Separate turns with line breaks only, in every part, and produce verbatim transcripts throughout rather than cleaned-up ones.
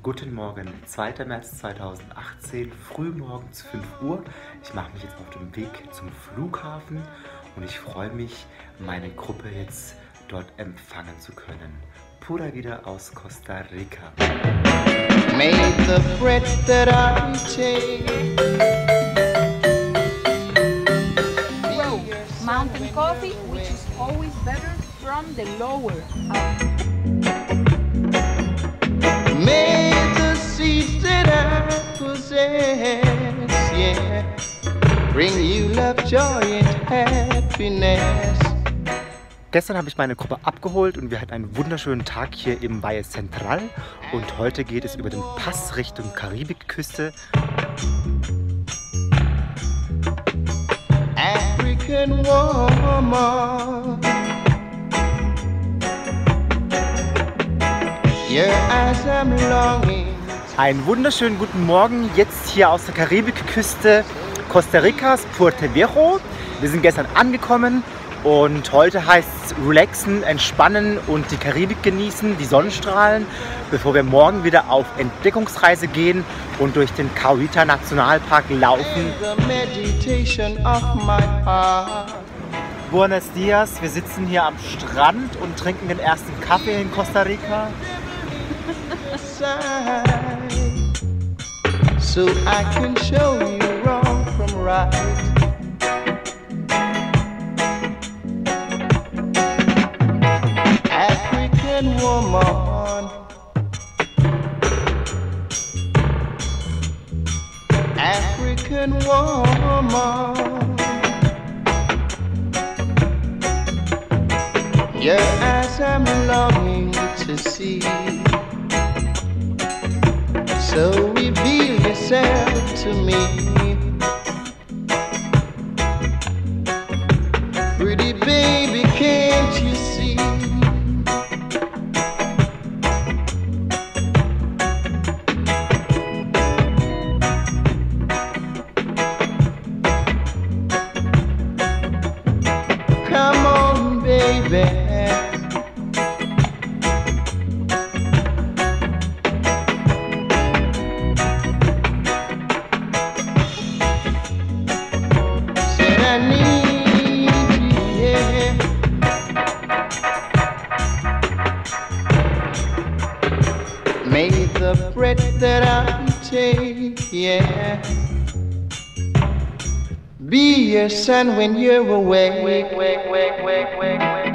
Guten Morgen, zweiter März zweitausendachtzehn, frühmorgens fünf Uhr. Ich mache mich jetzt auf den Weg zum Flughafen und ich freue mich, meine Gruppe jetzt dort empfangen zu können. Pura vida aus Costa Rica.
Made the bread that I take.
Well, mountain coffee, which is always better from the lower up.
Made the seeds that I possess, yeah. Bring you love, joy and happiness.
Gestern habe ich meine Gruppe abgeholt und wir hatten einen wunderschönen Tag hier im Valle Central. Und heute geht es über den Pass Richtung Karibikküste.
African woman, your eyes I'm longing.
Einen wunderschönen guten Morgen, jetzt hier aus der Karibikküste Costa Ricas, Puerto Viejo. Wir sind gestern angekommen und heute heißt es relaxen, entspannen und die Karibik genießen, die Sonnenstrahlen, bevor wir morgen wieder auf Entdeckungsreise gehen und durch den Cahuita Nationalpark laufen.
The meditation of my heart.
Buenos Dias, wir sitzen hier am Strand und trinken den ersten Kaffee in Costa Rica.
So I can show you wrong from right. African woman, African woman, your eyes I'm longing to see. So reveal yourself to me, pretty baby, can't you see? Come on, baby. Made the bread that I take, yeah. Be your sun when you're away. Wake, wake, wake, wake, wake, wake.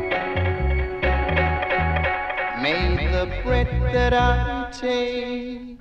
Made the bread that I take.